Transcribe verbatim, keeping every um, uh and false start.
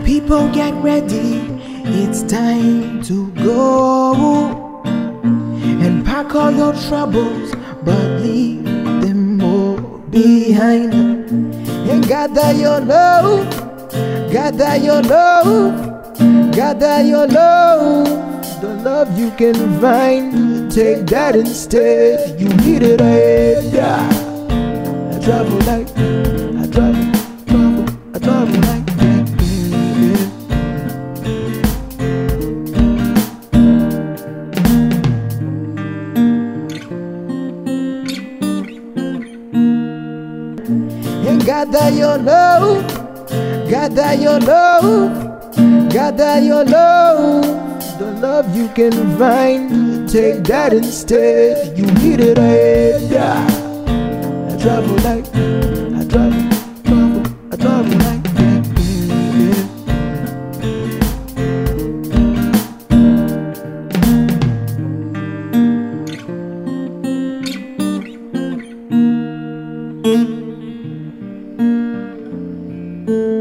People get ready, it's time to go. And pack all your troubles, but leave them all behind. And gather your love, gather your love, gather your love. The love you can find, take that instead. You need it ahead. Yeah. I travel like, I travel, travel, I travel like that. And gather your love, gather your love, gather your love. The love you can find, take that instead. You need it ahead. Yeah. I travel like, I travel, travel, I travel like that. Yeah.